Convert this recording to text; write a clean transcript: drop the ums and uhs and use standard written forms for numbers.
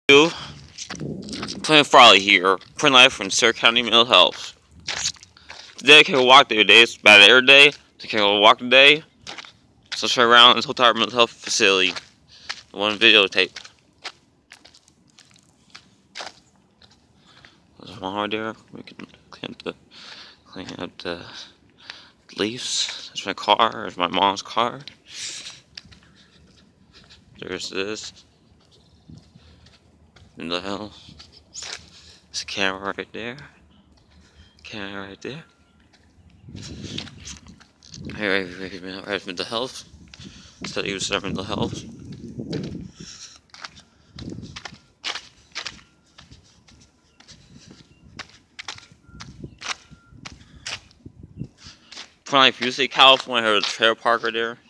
Playing Farley here, playing live from Sutter County Mental Health. Today I can walk the day, it's bad air day. Today I can walk today. So try around this whole entire mental health facility. One videotape. There's one right there. We can clean up the leaves. There's my car. There's my mom's car. There's this. Mental health. There's a camera right there. Camera right there. Right, mental health. Study with mental health. From like, if you say California, there's a trailer park right there.